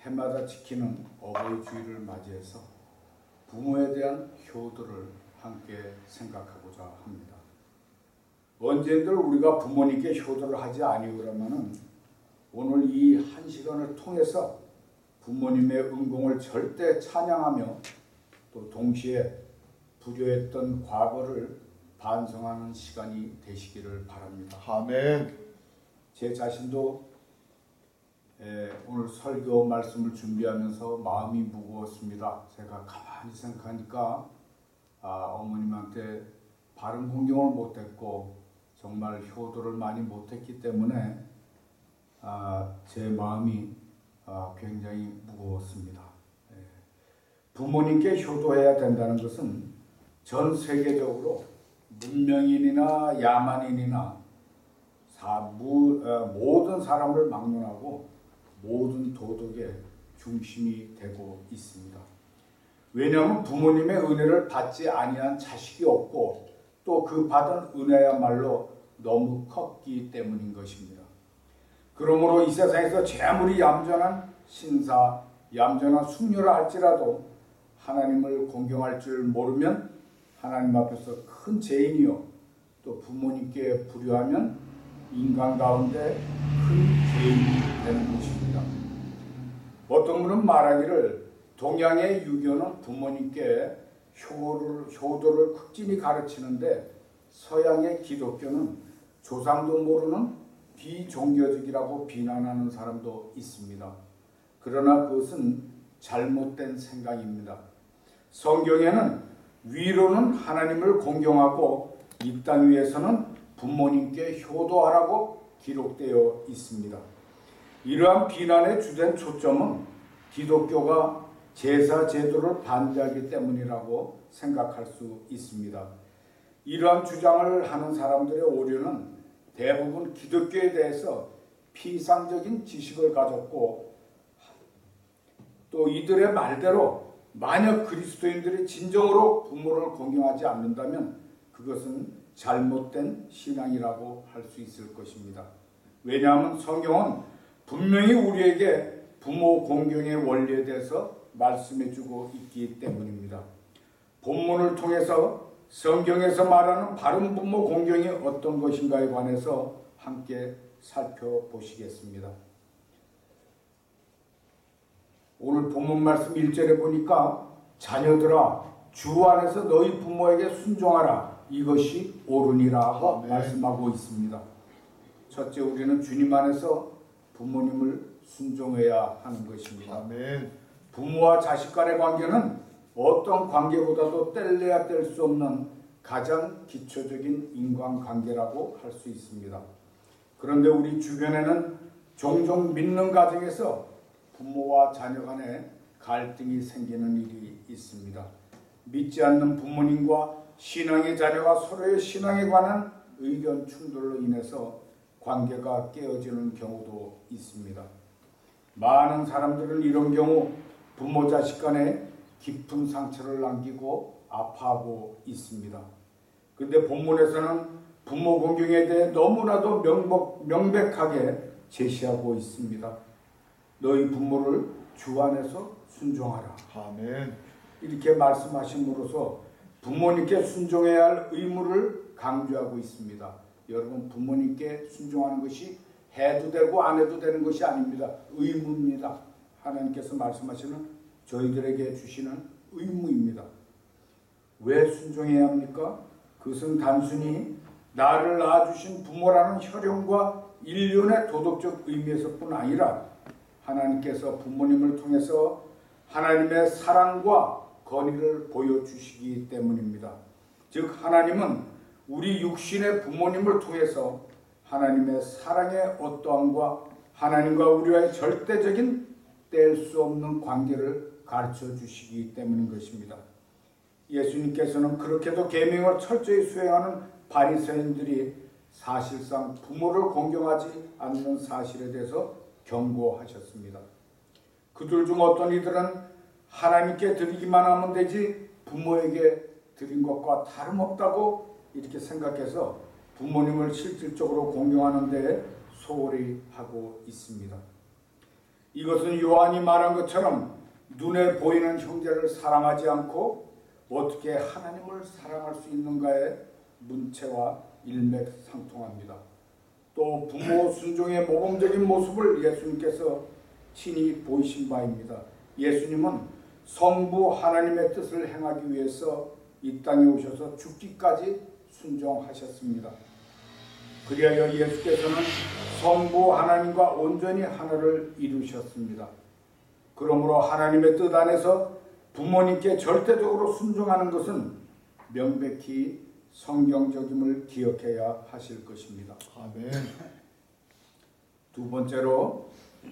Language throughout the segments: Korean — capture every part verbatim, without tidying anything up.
해마다 지키는 어버이 주일을 맞이해서 부모에 대한 효도를 함께 생각하고자 합니다. 언젠들 우리가 부모님께 효도를 하지 아니오라면은 오늘 이 한 시간을 통해서 부모님의 은공을 절대 찬양하며 또 동시에 불효했던 과거를 반성하는 시간이 되시기를 바랍니다. 아멘. 제 자신도 에, 오늘 설교 말씀을 준비하면서 마음이 무거웠습니다. 제가 가만히 생각하니까 아, 어머님한테 바른 공경을 못했고 정말 효도를 많이 못했기 때문에 아, 제 마음이 아, 굉장히 무거웠습니다. 예. 부모님께 효도해야 된다는 것은 전 세계적으로 문명인이나 야만인이나 사, 무, 어, 모든 사람을 막론하고 모든 도덕의 중심이 되고 있습니다. 왜냐하면 부모님의 은혜를 받지 아니한 자식이 없고 또 그 받은 은혜야말로 너무 컸기 때문인 것입니다. 그러므로 이 세상에서 아무리 얌전한 신사, 얌전한 숙녀라 할지라도 하나님을 공경할 줄 모르면 하나님 앞에서 큰 죄인이요 또 부모님께 불효하면 인간 가운데 큰 죄인이 되는 것입니다. 어떤 분은 말하기를 동양의 유교는 부모님께 효도를, 효도를 극진히 가르치는데 서양의 기독교는 조상도 모르는 비종교적이라고 비난하는 사람도 있습니다. 그러나 그것은 잘못된 생각입니다. 성경에는 위로는 하나님을 공경하고 이 땅 위에서는 부모님께 효도하라고 기록되어 있습니다. 이러한 비난의 주된 초점은 기독교가 제사 제도를 반대하기 때문이라고 생각할 수 있습니다. 이러한 주장을 하는 사람들의 오류는 대부분 기독교에 대해서 피상적인 지식을 가졌고 또 이들의 말대로 만약 그리스도인들이 진정으로 부모를 공경하지 않는다면 그것은 잘못된 신앙이라고 할 수 있을 것입니다. 왜냐하면 성경은 분명히 우리에게 부모 공경의 원리에 대해서 말씀해주고 있기 때문입니다. 본문을 통해서 성경에서 말하는 바른 부모 공경이 어떤 것인가에 관해서 함께 살펴보시겠습니다. 오늘 본문 말씀 일 절에 보니까 자녀들아 주 안에서 너희 부모에게 순종하라 이것이 옳으니라 아멘. 말씀하고 있습니다. 첫째, 우리는 주님 안에서 부모님을 순종해야 하는 것입니다. 아멘. 부모와 자식 간의 관계는 어떤 관계보다도 뗄래야 뗄 수 없는 가장 기초적인 인간관계라고 할 수 있습니다. 그런데 우리 주변에는 종종 믿는 가정에서 부모와 자녀 간에 갈등이 생기는 일이 있습니다. 믿지 않는 부모님과 신앙의 자녀가 서로의 신앙에 관한 의견 충돌로 인해서 관계가 깨어지는 경우도 있습니다. 많은 사람들은 이런 경우 부모 자식 간에 깊은 상처를 남기고 아파하고 있습니다. 그런데 본문에서는 부모 공경에 대해 너무나도 명복, 명백하게 제시하고 있습니다. 너희 부모를 주 안에서 순종하라. 아멘. 이렇게 말씀하심으로써 부모님께 순종해야 할 의무를 강조하고 있습니다. 여러분, 부모님께 순종하는 것이 해도 되고 안 해도 되는 것이 아닙니다. 의무입니다. 하나님께서 말씀하시는 저희들에게 주시는 의무입니다. 왜 순종해야 합니까? 그것은 단순히 나를 낳아주신 부모라는 혈연과 일륜의 도덕적 의미에서뿐 아니라 하나님께서 부모님을 통해서 하나님의 사랑과 건의를 보여주시기 때문입니다. 즉 하나님은 우리 육신의 부모님을 통해서 하나님의 사랑의 어떠함과 하나님과 우리와의 절대적인 뗄 수 없는 관계를 가르쳐 주시기 때문인 것입니다. 예수님께서는 그렇게도 계명을 철저히 수행하는 바리새인들이 사실상 부모를 공경하지 않는 사실에 대해서 경고하셨습니다. 그들 중 어떤 이들은 하나님께 드리기만 하면 되지 부모에게 드린 것과 다름없다고 이렇게 생각해서 부모님을 실질적으로 공경하는 데 소홀히 하고 있습니다. 이것은 요한이 말한 것처럼 눈에 보이는 형제를 사랑하지 않고 어떻게 하나님을 사랑할 수 있는가의 문체와 일맥상통합니다. 또 부모 순종의 모범적인 모습을 예수님께서 친히 보이신 바입니다. 예수님은 성부 하나님의 뜻을 행하기 위해서 이 땅에 오셔서 죽기까지 순종하셨습니다. 그리하여 예수께서는 성부 하나님과 온전히 하나를 이루셨습니다. 그러므로 하나님의 뜻 안에서 부모님께 절대적으로 순종하는 것은 명백히 성경적임을 기억해야 하실 것입니다. 아멘. 두 번째로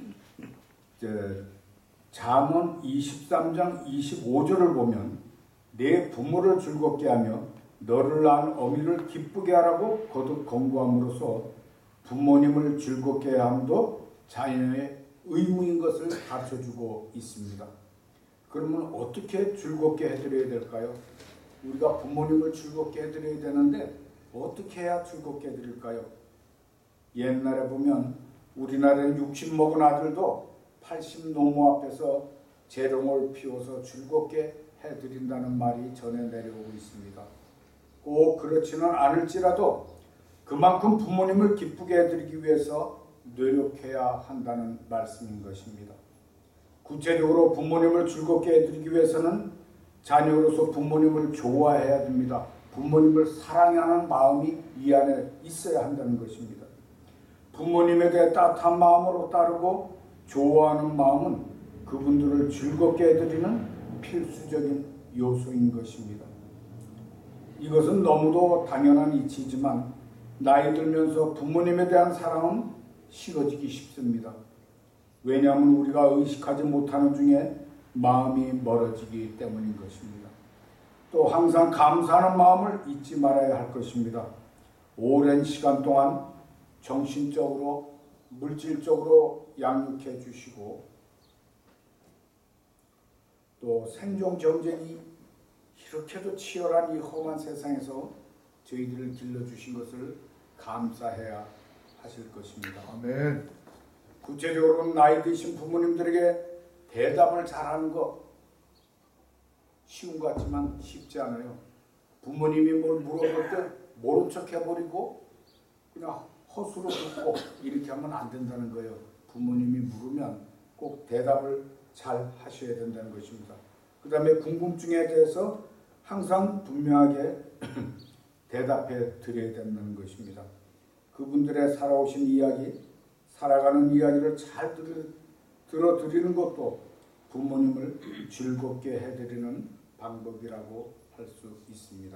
잠언 이십삼 장 이십오 절을 보면 내 부모를 즐겁게 하며 너를 낳은 어미를 기쁘게 하라고 거듭 권고함으로써 부모님을 즐겁게 함도 자녀의 의무인 것을 가르쳐주고 있습니다. 그러면 어떻게 즐겁게 해드려야 될까요? 우리가 부모님을 즐겁게 해드려야 되는데 어떻게 해야 즐겁게 해드릴까요? 옛날에 보면 우리나라에 육십 먹은 아들도 팔십 노모 앞에서 재롱을 피워서 즐겁게 해드린다는 말이 전해 내려오고 있습니다. 꼭 그렇지는 않을지라도 그만큼 부모님을 기쁘게 해드리기 위해서 노력해야 한다는 말씀인 것입니다. 구체적으로 부모님을 즐겁게 해드리기 위해서는 자녀로서 부모님을 좋아해야 됩니다. 부모님을 사랑하는 마음이 이 안에 있어야 한다는 것입니다. 부모님에 대해 따뜻한 마음으로 따르고 좋아하는 마음은 그분들을 즐겁게 해드리는 필수적인 요소인 것입니다. 이것은 너무도 당연한 이치지만 나이 들면서 부모님에 대한 사랑은 식어지기 쉽습니다. 왜냐하면 우리가 의식하지 못하는 중에 마음이 멀어지기 때문인 것입니다. 또 항상 감사하는 마음을 잊지 말아야 할 것입니다. 오랜 시간 동안 정신적으로, 물질적으로 양육해 주시고 또 생존 경쟁이 이렇게도 치열한 이 험한 세상에서 저희들을 길러주신 것을 감사해야 하실 것입니다. 아멘. 구체적으로 나이 드신 부모님들에게 대답을 잘하는 것 쉬운 것 같지만 쉽지 않아요. 부모님이 뭘 물어볼 때 모른 척 해버리고 그냥 허수로 듣고 이렇게 하면 안 된다는 거예요. 부모님이 물으면 꼭 대답을 잘 하셔야 된다는 것입니다. 그 다음에 궁금증에 대해서 항상 분명하게 대답해 드려야 된다는 것입니다. 그분들의 살아오신 이야기, 살아가는 이야기를 잘 들어드리는 것도 부모님을 즐겁게 해드리는 방법이라고 할 수 있습니다.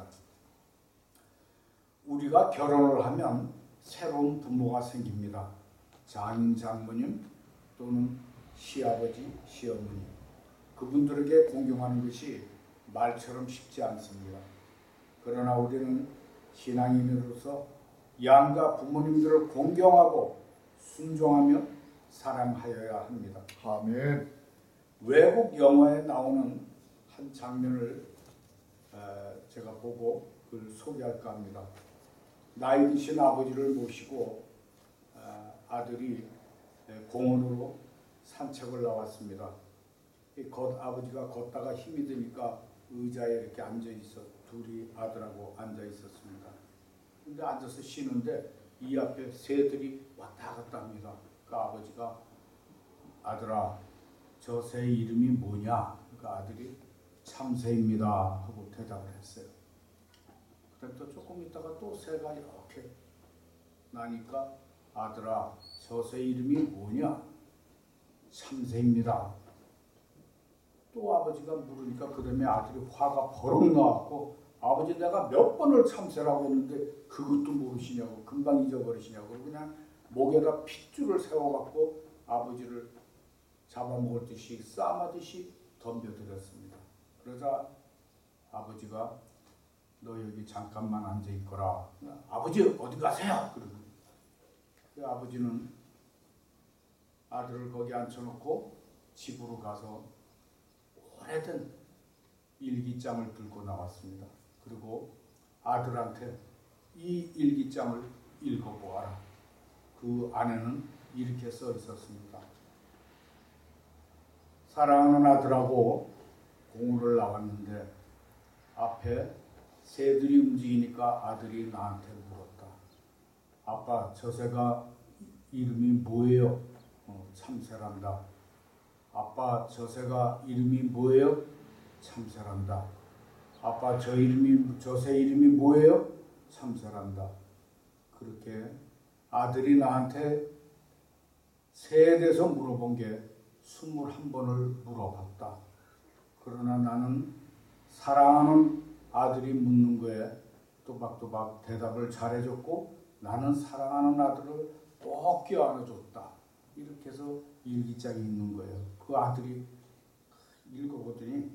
우리가 결혼을 하면 새로운 부모가 생깁니다. 장인, 장모님 또는 시아버지, 시어머니. 그분들에게 공경하는 것이 말처럼 쉽지 않습니다. 그러나 우리는 신앙인으로서 양가 부모님들을 공경하고 순종하며 사랑하여야 합니다. 아멘. 외국 영화에 나오는 한 장면을 제가 보고 그걸 소개할까 합니다. 나이 드신 아버지를 모시고 아들이 공원으로 산책을 나왔습니다. 걷, 아버지가 걷다가 힘이 드니까 의자에 이렇게 앉아 있어 둘이 아들하고 앉아 있었습니다. 근데 앉아서 쉬는데 이 앞에 새들이 왔다 갔다 합니다. 그 아버지가 아들아 저 새 이름이 뭐냐? 그 아들이 참새입니다 하고 대답을 했어요. 그다음 또 조금 있다가 또 새가 이렇게 나니까 아들아 저 새 이름이 뭐냐? 참새입니다. 또 아버지가 물으니까 그다음에 아들이 화가 버럭 나왔고 아버지 내가 몇 번을 참새라고 했는데 그것도 모르시냐고 금방 잊어버리시냐고 그냥 목에다 핏줄을 세워갖고 아버지를 잡아먹을 듯이 싸마듯이 덤벼들었습니다. 그러자 아버지가 너 여기 잠깐만 앉아있거라. 아버지 어디 가세요? 그러고 그 아버지는 아들을 거기 앉혀놓고 집으로 가서 오래된 일기장을 들고 나왔습니다. 그리고 아들한테 이 일기장을 읽어보아라. 그 안에는 이렇게 써 있었습니다. 사랑하는 아들하고 공원을 나왔는데 앞에 새들이 움직이니까 아들이 나한테 물었다. 아빠, 저 새가 이름이 뭐예요? 어, 참새란다. 아빠, 저 새가 이름이 뭐예요? 참새란다. 아빠, 저 이름이 저 새 이름이 뭐예요? 참새란다. 그렇게 아들이 나한테 새에 대해서 물어본 게 스물한 번을 물어봤다. 그러나 나는 사랑하는 아들이 묻는 거에 또박또박 대답을 잘해줬고 나는 사랑하는 아들을 꼭 껴안아줬다. 이렇게 해서 일기장이 있는 거예요. 그 아들이 읽어보더니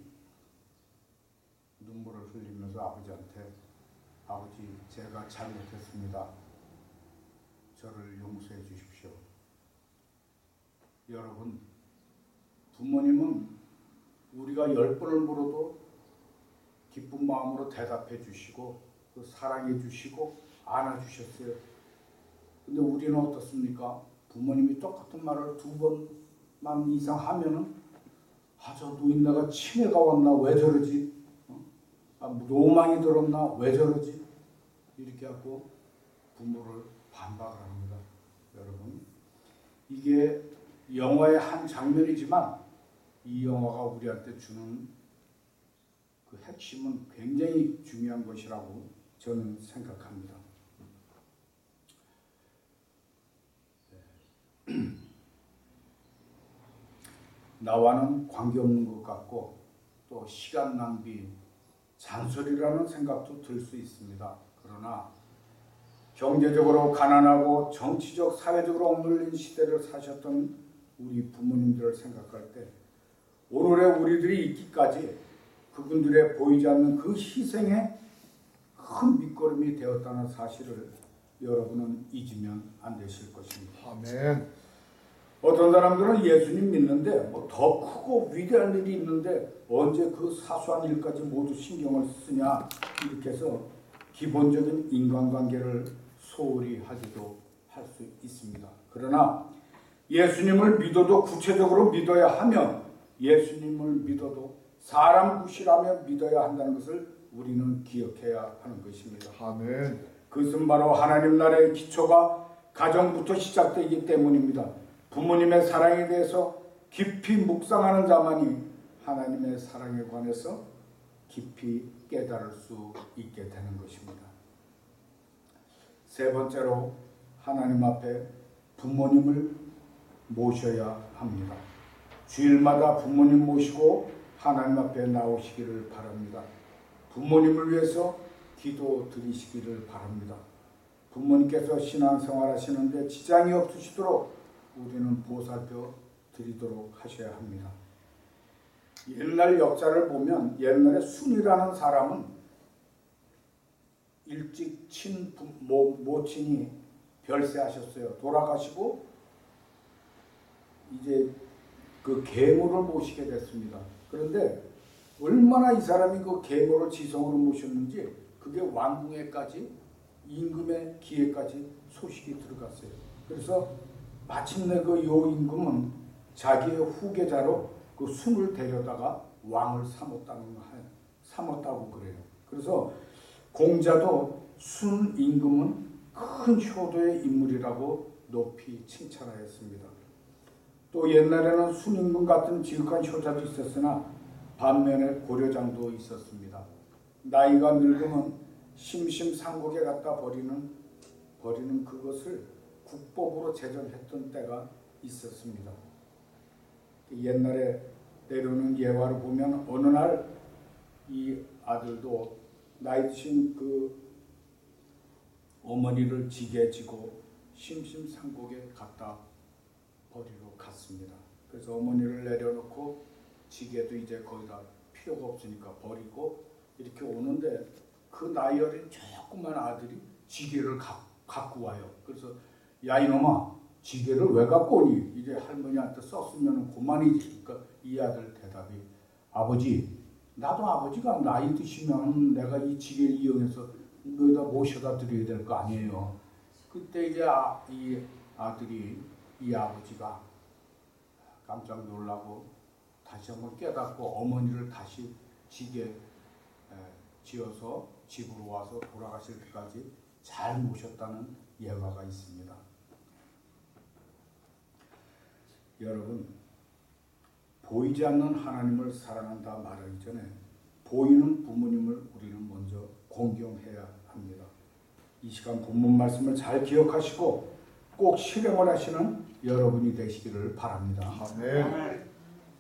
눈물을 흘리면서 아버지한테 아버지, 제가 잘못했습니다. 저를 용서해 주십시오. 여러분, 부모님은 우리가 열 번을 물어도 기쁜 마음으로 대답해 주시고 또 사랑해 주시고 안아주셨어요. 근데 우리는 어떻습니까? 부모님이 똑같은 말을 두 번만 이상 하면은 아, 저 노인네가 치매가 왔나? 왜 저러지? 어? 아, 로망이 들었나? 왜 저러지? 이렇게 하고 부모를 반박을 합니다. 여러분, 이게 영화의 한 장면이지만 이 영화가 우리한테 주는 그 핵심은 굉장히 중요한 것이라고 저는 생각합니다. 나와는 관계없는 것 같고 또 시간 낭비, 잔소리라는 생각도 들 수 있습니다. 그러나 경제적으로 가난하고 정치적, 사회적으로 억눌린 시대를 사셨던 우리 부모님들을 생각할 때 오늘의 우리들이 있기까지 그분들의 보이지 않는 그 희생에 큰 밑거름이 되었다는 사실을 여러분은 잊으면 안 되실 것입니다. 아멘. 어떤 사람들은 예수님 믿는데 뭐 더 크고 위대한 일이 있는데 언제 그 사소한 일까지 모두 신경을 쓰냐 이렇게 해서 기본적인 인간관계를 소홀히 하기도 할 수 있습니다. 그러나 예수님을 믿어도 구체적으로 믿어야 하며 예수님을 믿어도 사람 구실하며 믿어야 한다는 것을 우리는 기억해야 하는 것입니다. 아멘. 그것은 바로 하나님 나라의 기초가 가정부터 시작되기 때문입니다. 부모님의 사랑에 대해서 깊이 묵상하는 자만이 하나님의 사랑에 관해서 깊이 깨달을 수 있게 되는 것입니다. 세 번째로 하나님 앞에 부모님을 모셔야 합니다. 주일마다 부모님 모시고 하나님 앞에 나오시기를 바랍니다. 부모님을 위해서 기도 드리시기를 바랍니다. 부모님께서 신앙생활 하시는데 지장이 없으시도록 우리는 보살펴 드리도록 하셔야 합니다. 옛날 역사를 보면 옛날에 순이라는 사람은 일찍 친 부, 모, 모친이 별세하셨어요. 돌아가시고 이제 그 계모를 모시게 됐습니다. 그런데 얼마나 이 사람이 그 계모를 지성으로 모셨는지 그게 왕궁에까지 임금의 귀에까지 소식이 들어갔어요. 그래서 마침내 그 요 임금은 자기의 후계자로 그 순을 데려다가 왕을 삼았다는 삼았다고 그래요. 그래서 공자도 순 임금은 큰 효도의 인물이라고 높이 칭찬하였습니다. 또 옛날에는 순 임금 같은 지극한 효자도 있었으나 반면에 고려장도 있었습니다. 나이가 늙으면 심심상국에 갖다 버리는 버리는 그것을 국법으로 제정했던 때가 있었습니다. 옛날에 내려오는 예화를 보면 어느 날 이 아들도 나이 드신 그 어머니를 지게 지고 심심상국에 갖다 버리러 갔습니다. 그래서 어머니를 내려놓고 지게도 이제 거기다 필요가 없으니까 버리고 이렇게 오는데 그 나이 어린 조그만 아들이 지게를 가, 갖고 와요. 그래서 야 이놈아 지게를 왜 갖고 오니? 이제 할머니한테 썼으면 그만이지. 그러니까 이 아들 대답이 아버지 나도 아버지가 나이 드시면 내가 이 지게를 이용해서 너희다 모셔다 드려야 될 거 아니에요. 그때 이제 아, 이 아들이 이 아버지가 깜짝 놀라고 다시 한번 깨닫고 어머니를 다시 지게 지어서 집으로 와서 돌아가실 때까지 잘 모셨다는 예화가 있습니다. 여러분, 보이지 않는 하나님을 사랑한다 말하기 전에 보이는 부모님을 우리는 먼저 공경해야 합니다. 이 시간 본문 말씀을 잘 기억하시고 꼭 실행을 하시는 여러분이 되시기를 바랍니다. 아멘.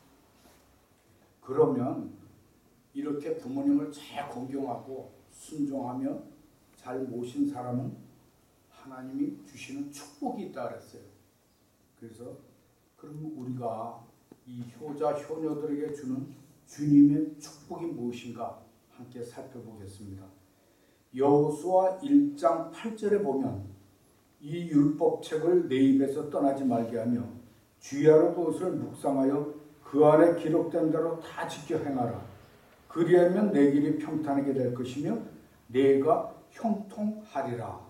그러면 이렇게 부모님을 잘 공경하고 순종하며 잘 모신 사람은 하나님이 주시는 축복이 있다 그랬어요. 그래서 그럼 우리가 이 효자 효녀들에게 주는 주님의 축복이 무엇인가 함께 살펴보겠습니다. 여호수아 일 장 팔 절에 보면 이 율법책을 내 입에서 떠나지 말게 하며 주야로 그것을 묵상하여 그 안에 기록된 대로 다 지켜 행하라. 그리하면 내 길이 평탄하게 될 것이며 내가 형통하리라.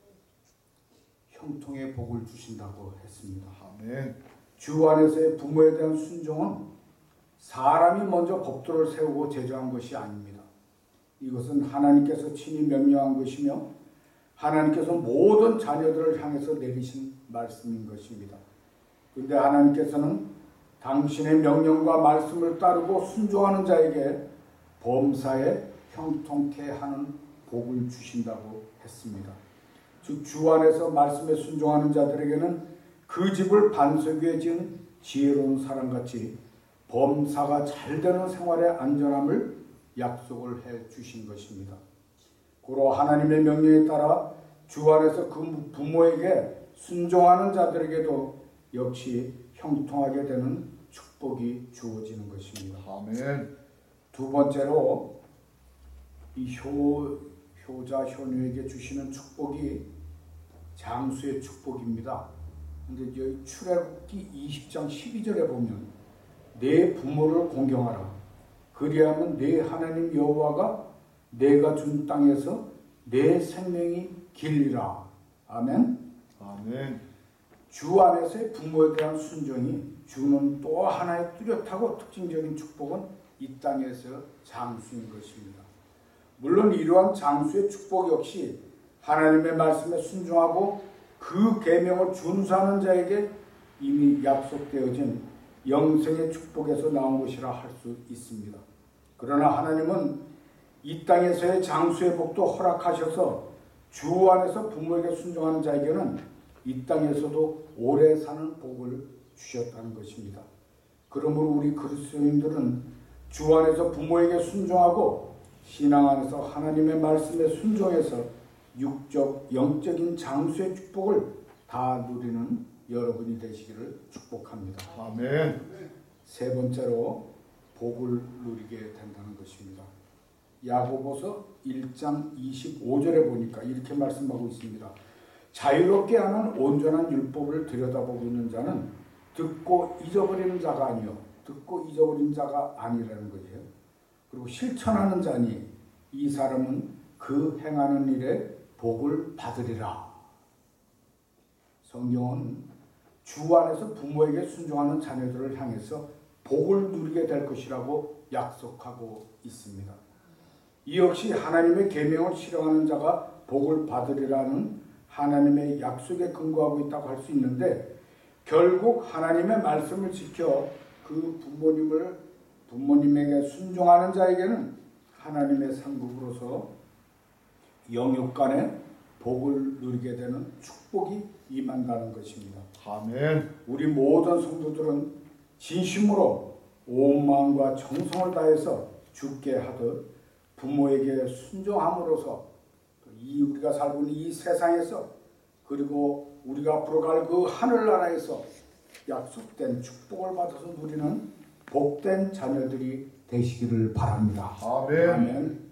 형통의 복을 주신다고 했습니다. 아멘. 주 안에서의 부모에 대한 순종은 사람이 먼저 법도를 세우고 제정한 것이 아닙니다. 이것은 하나님께서 친히 명령한 것이며 하나님께서 모든 자녀들을 향해서 내리신 말씀인 것입니다. 그런데 하나님께서는 당신의 명령과 말씀을 따르고 순종하는 자에게 범사에 형통케 하는 복을 주신다고 했습니다. 즉 주 안에서 말씀에 순종하는 자들에게는 그 집을 반석 위에 지은 지혜로운 사람같이 범사가 잘 되는 생활의 안전함을 약속을 해 주신 것입니다. 고로 하나님의 명령에 따라 주 안에서 그 부모에게 순종하는 자들에게도 역시 형통하게 되는 축복이 주어지는 것입니다. 아멘. 두 번째로 이 효, 효자 효녀에게 주시는 축복이 장수의 축복입니다. 근데 여기 출애굽기 이십 장 십이 절에 보면 내 부모를 공경하라. 그리하면 내 하나님 여호와가 내가 준 땅에서 내 생명이 길리라. 아멘. 아멘. 주 안에서의 부모에 대한 순종이 주는 또 하나의 뚜렷하고 특징적인 축복은 이 땅에서 장수인 것입니다. 물론 이러한 장수의 축복 역시 하나님의 말씀에 순종하고 그 계명을 준수하는 자에게 이미 약속되어진 영생의 축복에서 나온 것이라 할 수 있습니다. 그러나 하나님은 이 땅에서의 장수의 복도 허락하셔서 주 안에서 부모에게 순종하는 자에게는 이 땅에서도 오래 사는 복을 주셨다는 것입니다. 그러므로 우리 그리스도인들은 주 안에서 부모에게 순종하고 신앙 안에서 하나님의 말씀에 순종해서 육적, 영적인 장수의 축복을 다 누리는 여러분이 되시기를 축복합니다. 아멘. 세 번째로 복을 누리게 된다는 것입니다. 야고보서 일 장 이십오 절에 보니까 이렇게 말씀하고 있습니다. 자유롭게 하는 온전한 율법을 들여다보고 있는 자는 듣고 잊어버리는 자가 아니요 듣고 잊어버린 자가 아니라는 거예요. 그리고 실천하는 자니 이 사람은 그 행하는 일에 복을 받으리라. 성경은 주 안에서 부모에게 순종하는 자녀들을 향해서 복을 누리게 될 것이라고 약속하고 있습니다. 이 역시 하나님의 계명을 실행하는 자가 복을 받으리라는 하나님의 약속에 근거하고 있다고 할 수 있는데 결국 하나님의 말씀을 지켜 그 부모님을 부모님에게 순종하는 자에게는 하나님의 상급으로서 영육간에 복을 누리게 되는 축복이 임한다는 것입니다. 아멘. 우리 모든 성도들은 진심으로 온 마음과 정성을 다해서 주께 하듯 부모에게 순종함으로써 이 우리가 살고 있는 이 세상에서 그리고 우리가 앞으로 갈 그 하늘나라에서 약속된 축복을 받아서 누리는 복된 자녀들이 되시기를 바랍니다. 아멘. 아멘.